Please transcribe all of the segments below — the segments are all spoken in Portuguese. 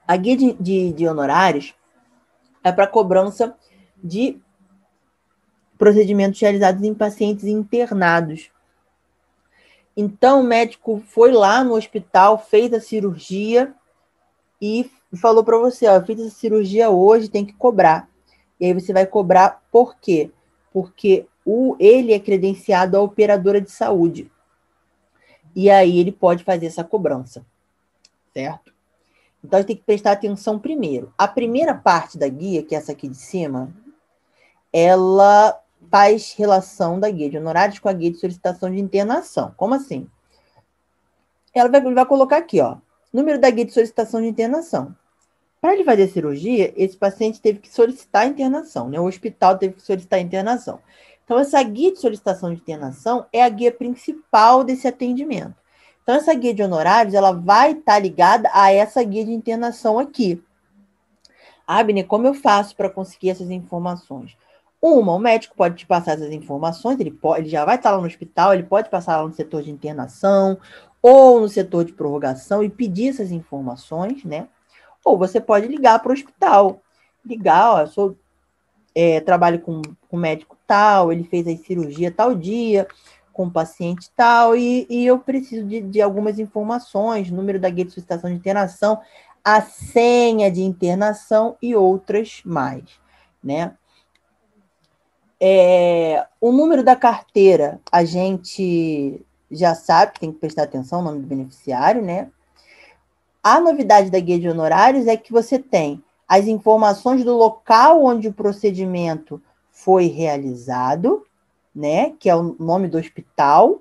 A guia de honorários é para cobrança de procedimentos realizados em pacientes internados. Então, o médico foi lá no hospital, fez a cirurgia e falou para você, ó, eu fiz essa cirurgia hoje, tem que cobrar. E aí você vai cobrar por quê? Porque ele é credenciado a operadora de saúde. E aí ele pode fazer essa cobrança, certo? Então, a gente tem que prestar atenção primeiro. A primeira parte da guia, que é essa aqui de cima, ela faz relação da guia de honorários com a guia de solicitação de internação. Como assim? Ela vai colocar aqui, ó, número da guia de solicitação de internação. Para ele fazer a cirurgia, esse paciente teve que solicitar a internação, né? O hospital teve que solicitar a internação. Então, essa guia de solicitação de internação é a guia principal desse atendimento. Então, essa guia de honorários, ela vai estar ligada a essa guia de internação aqui. Abner, como eu faço para conseguir essas informações? O médico pode te passar essas informações, ele já vai estar lá no hospital, ele pode passar lá no setor de internação ou no setor de prorrogação e pedir essas informações, né? Ou você pode ligar para o hospital. Ligar, ó, trabalho com médico tal, ele fez a cirurgia tal dia, com o paciente tal, e eu preciso de algumas informações, número da guia de solicitação de internação, a senha de internação e outras mais, né? O número da carteira, a gente já sabe que tem que prestar atenção, o nome do beneficiário, né? A novidade da guia de honorários é que você tem as informações do local onde o procedimento foi realizado, né? Que é o nome do hospital,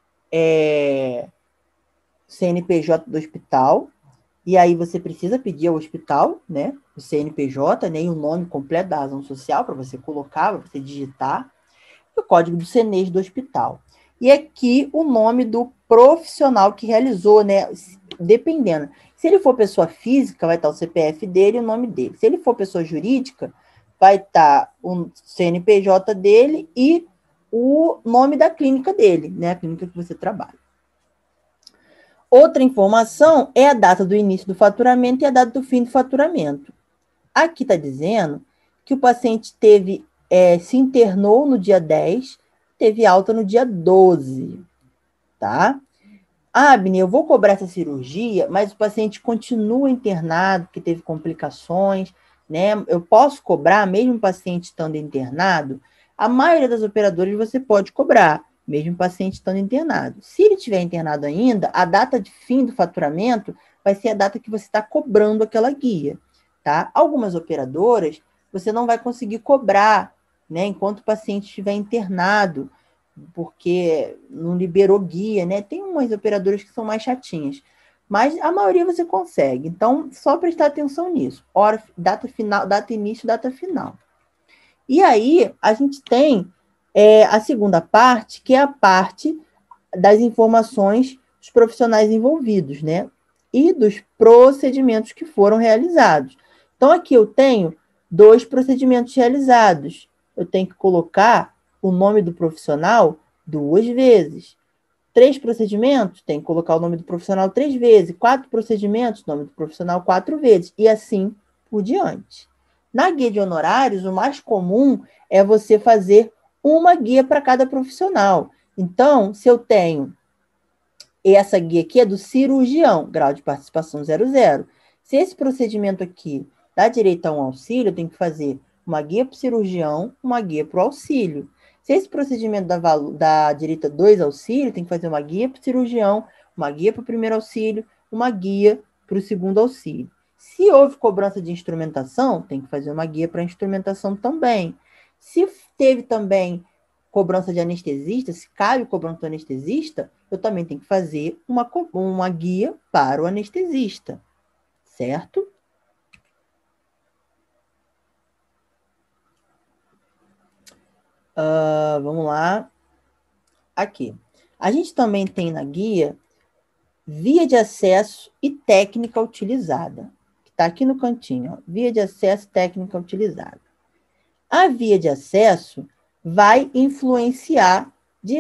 CNPJ do hospital, e aí você precisa pedir ao hospital, né? O CNPJ, né? E o nome completo da razão social para você colocar, para você digitar, e o código do CNES do hospital. E aqui o nome do profissional que realizou, né? Dependendo. Se ele for pessoa física, vai estar o CPF dele e o nome dele. Se ele for pessoa jurídica, vai estar o CNPJ dele e o nome da clínica dele, né? A clínica que você trabalha. Outra informação é a data do início do faturamento e a data do fim do faturamento. Aqui está dizendo que o paciente se internou no dia 10, teve alta no dia 12, tá? Abner, eu vou cobrar essa cirurgia, mas o paciente continua internado, que teve complicações, né? Eu posso cobrar, mesmo o paciente estando internado? A maioria das operadoras você pode cobrar, mesmo o paciente estando internado. Se ele estiver internado ainda, a data de fim do faturamento vai ser a data que você está cobrando aquela guia, tá? Algumas operadoras, você não vai conseguir cobrar, né? Enquanto o paciente estiver internado, porque não liberou guia, né? Tem umas operadoras que são mais chatinhas, mas a maioria você consegue. Então, só prestar atenção nisso. Hora, data final, data início, data final. E aí, a gente tem a segunda parte, que é a parte das informações dos profissionais envolvidos, né? E dos procedimentos que foram realizados. Então, aqui eu tenho 2 procedimentos realizados. Eu tenho que colocar o nome do profissional 2 vezes. 3 procedimentos, tem que colocar o nome do profissional 3 vezes. 4 procedimentos, nome do profissional 4 vezes. E assim por diante. Na guia de honorários, o mais comum é você fazer uma guia para cada profissional. Então, se eu tenho essa guia aqui é do cirurgião, grau de participação 00. Se esse procedimento aqui dá direito a um auxílio, eu tenho que fazer uma guia para o cirurgião, uma guia para o auxílio. Se esse procedimento dá direito a 2 auxílios, tem que fazer uma guia para o cirurgião, uma guia para o primeiro auxílio, uma guia para o segundo auxílio. Se houve cobrança de instrumentação, tem que fazer uma guia para a instrumentação também. Se teve também cobrança de anestesista, se cabe cobrança do anestesista, eu também tenho que fazer uma guia para o anestesista, certo? Vamos lá. Aqui. A gente também tem na guia via de acesso e técnica utilizada. Que está aqui no cantinho. Ó, via de acesso e técnica utilizada. A via de acesso vai influenciar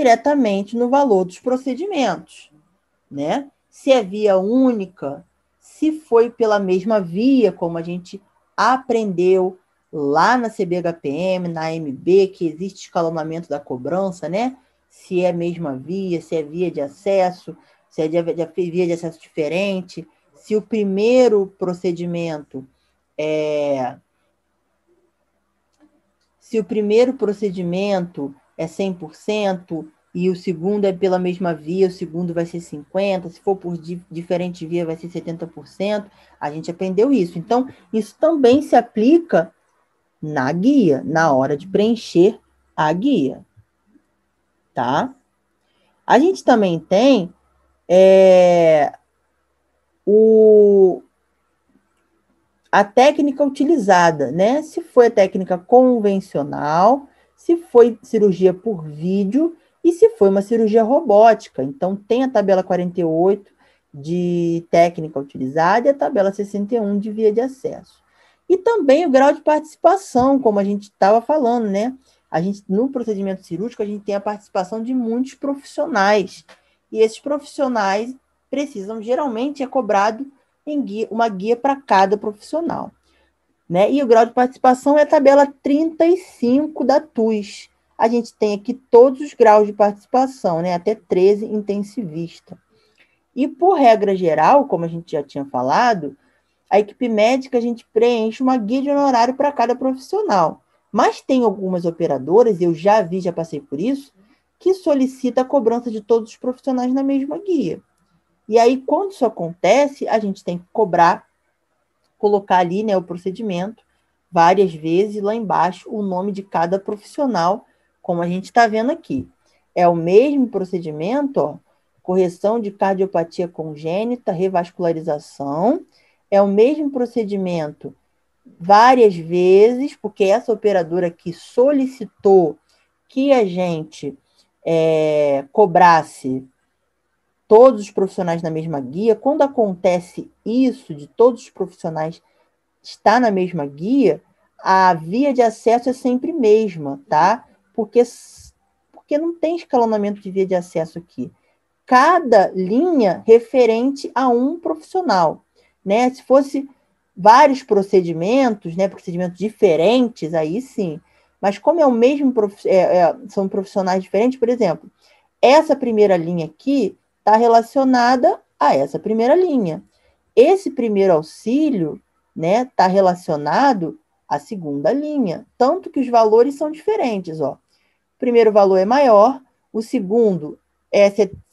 diretamente no valor dos procedimentos, né? Se é via única, se foi pela mesma via, como a gente aprendeu lá na CBHPM, na AMB, que existe escalonamento da cobrança, né? Se é a mesma via, se é via de acesso, se é via de acesso diferente, se o primeiro procedimento é 100% e o segundo é pela mesma via, o segundo vai ser 50%, se for por diferente via vai ser 70%, a gente aprendeu isso. Então, isso também se aplica na guia, na hora de preencher a guia, tá? A gente também tem a técnica utilizada, né? Se foi a técnica convencional, se foi cirurgia por vídeo e se foi uma cirurgia robótica. Então, tem a tabela 48 de técnica utilizada e a tabela 61 de via de acesso. E também o grau de participação, como a gente estava falando, né? No procedimento cirúrgico, a gente tem a participação de muitos profissionais. E esses profissionais precisam, geralmente, é cobrado uma guia para cada profissional. Né? E o grau de participação é a tabela 35 da TUS. A gente tem aqui todos os graus de participação, né? Até 13 intensivista. E por regra geral, como a gente já tinha falado, a equipe médica a gente preenche uma guia de honorário para cada profissional. Mas tem algumas operadoras, eu já vi, já passei por isso, que solicita a cobrança de todos os profissionais na mesma guia. E aí, quando isso acontece, a gente tem que colocar ali, né, o procedimento várias vezes, lá embaixo o nome de cada profissional, como a gente está vendo aqui. É o mesmo procedimento, ó, correção de cardiopatia congênita, revascularização, é o mesmo procedimento várias vezes, porque essa operadora aqui solicitou que a gente cobrasse todos os profissionais na mesma guia. Quando acontece isso, de todos os profissionais estar na mesma guia, a via de acesso é sempre mesma, tá? Porque não tem escalonamento de via de acesso aqui. Cada linha referente a um profissional, né? Se fosse vários procedimentos, né? Procedimentos diferentes, aí sim. Mas como é o mesmo, são profissionais diferentes, por exemplo, essa primeira linha aqui está relacionada a essa primeira linha. Esse primeiro auxílio, né, está relacionado à segunda linha, tanto que os valores são diferentes, ó. O primeiro valor é maior, o segundo é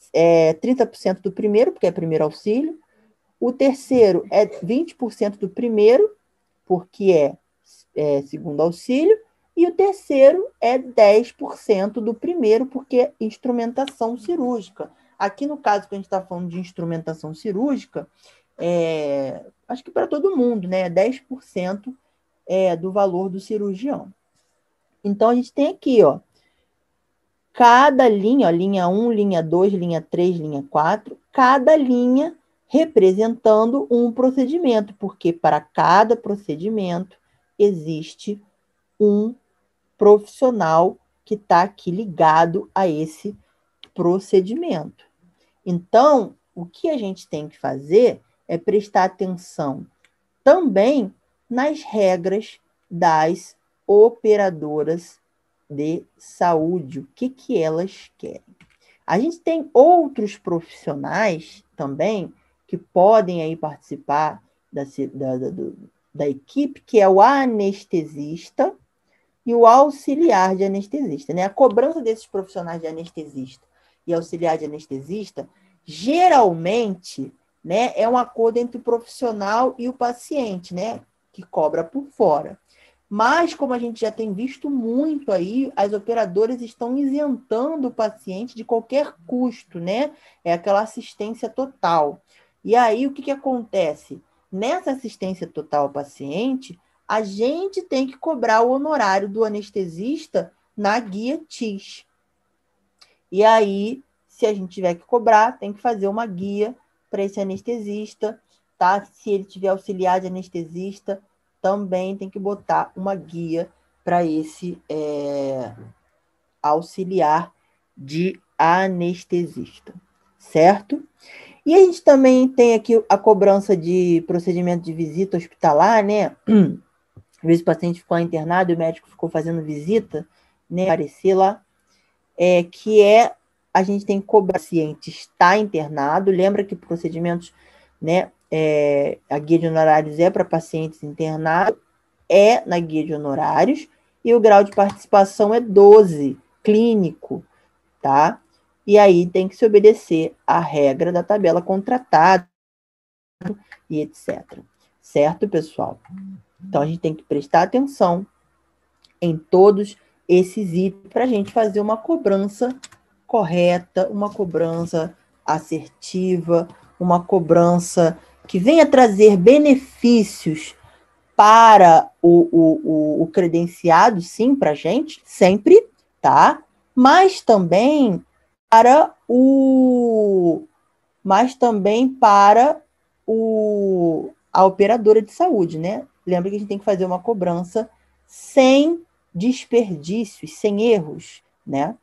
30% do primeiro, porque é primeiro auxílio, o terceiro é 20% do primeiro, porque é segundo auxílio, e o terceiro é 10% do primeiro, porque é instrumentação cirúrgica. Aqui, no caso que a gente está falando de instrumentação cirúrgica, acho que para todo mundo, né? 10% do valor do cirurgião. Então, a gente tem aqui, ó, cada linha, ó, linha 1, linha 2, linha 3, linha 4, cada linha representando um procedimento, porque para cada procedimento existe um profissional que está aqui ligado a esse procedimento. Então, o que a gente tem que fazer é prestar atenção também nas regras das operadoras de saúde, o que elas querem. A gente tem outros profissionais também que podem aí participar da equipe, que é o anestesista e o auxiliar de anestesista, né? A cobrança desses profissionais de anestesista e auxiliar de anestesista, geralmente, né, é um acordo entre o profissional e o paciente, né, que cobra por fora. Mas, como a gente já tem visto muito aí, as operadoras estão isentando o paciente de qualquer custo, né? É aquela assistência total. E aí, o que acontece? Nessa assistência total ao paciente, a gente tem que cobrar o honorário do anestesista na guia TIS. E aí, se a gente tiver que cobrar, tem que fazer uma guia para esse anestesista, tá? Se ele tiver auxiliar de anestesista, também tem que botar uma guia para esse auxiliar de anestesista, certo? E a gente também tem aqui a cobrança de procedimento de visita hospitalar, né? Às vezes o paciente ficou internado e o médico ficou fazendo visita, né? Aparecer lá, a gente tem que cobrar se o paciente está internado. Lembra que procedimentos, né? A guia de honorários é para pacientes internados, na guia de honorários, e o grau de participação é 12, clínico, tá? E aí tem que se obedecer à regra da tabela contratada e etc. Certo, pessoal? Então, a gente tem que prestar atenção em todos esses itens para a gente fazer uma cobrança correta, uma cobrança assertiva, uma cobrança que venha trazer benefícios para o credenciado, sim, para a gente, sempre, tá? Mas também para a operadora de saúde, né? Lembra que a gente tem que fazer uma cobrança sem desperdícios, sem erros, né?